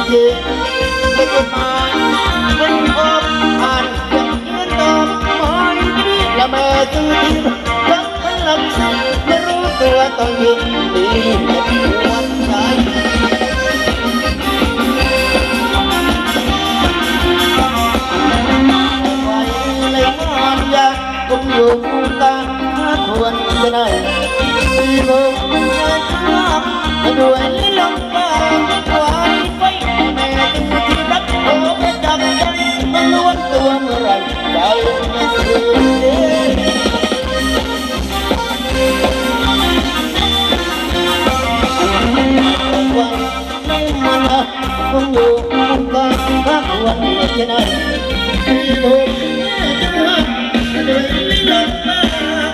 ยืนไม่กฎหมายเป็นออกอ่านยังยืนตอบหมายดีและแม่ตื้อที่รักพลังฉันไม่รู้ตัวตอนยินดีไม่ควรใจไว้เลยงานยากคงอยู่คู่กันควรจะได้ที่เบิกเป็นงานรักมาด้วยลมปากไว้ไว้แม่ตื้อที่รักโอ้แม่จับใจมันล้วนตัวเมื่อไรใจไม่ซื่อคงอยู่คู่กันควรจะได้ที่เบิกด้วยลมปาก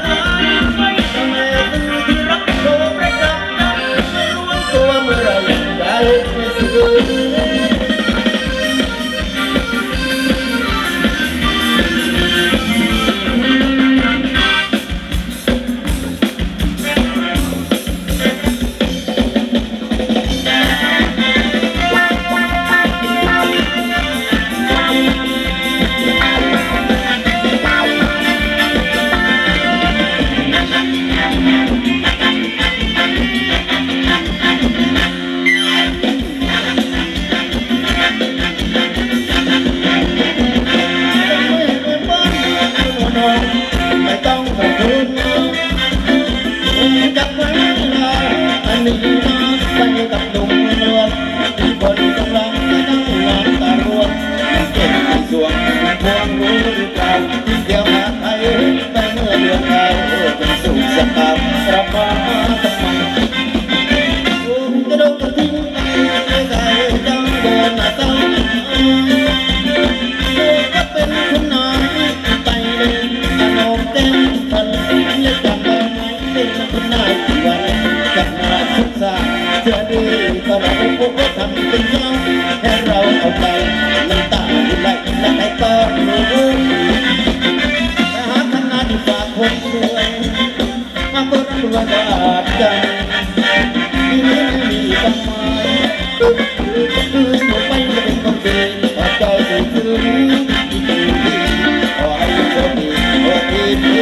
จะดีก็เราพวกทำเป็นยังให้เราเอาไปน้ำตาไหลและให้ต้อนรู้แต่หาขนาดฝากคนรวยมาบนตัวบาดใจที่นี้ไม่มีต้นไม้คืนหมดไปจะเป็นคนดีพอใจจะคืนขอให้โชคดีโชคดี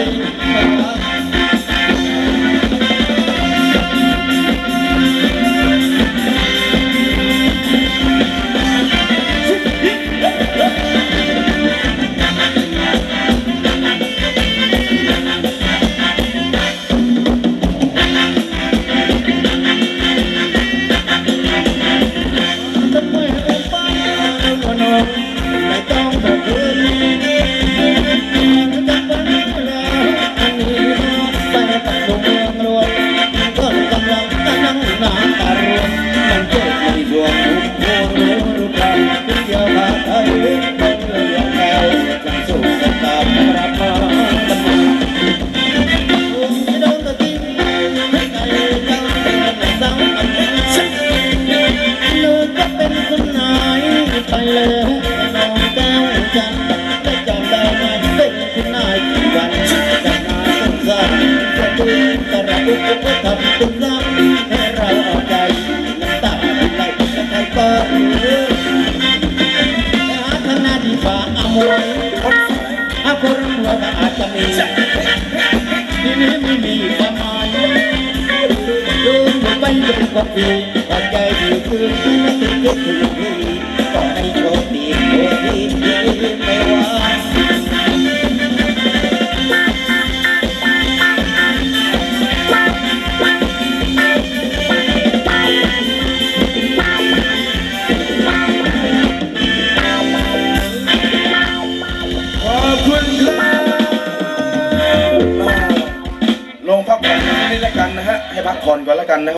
ทำเป็นรักให้เราเอาใจน้ำตาไหลและให้ต้อนรู้หาทางหน้าดีฝ่าอมวยคนรัวก็อาจจะมีที่นี้ไม่มีประมาณดูไปเป็นความดีปัจจัยดีคือไม่ถึงที่ถึงที่ก็ให้โชคดีโชคดีไม่ว่าลงพักผ่อนนิดนึงแล้วกันนะฮะให้พักผ่อนก่อนแล้วกันนะ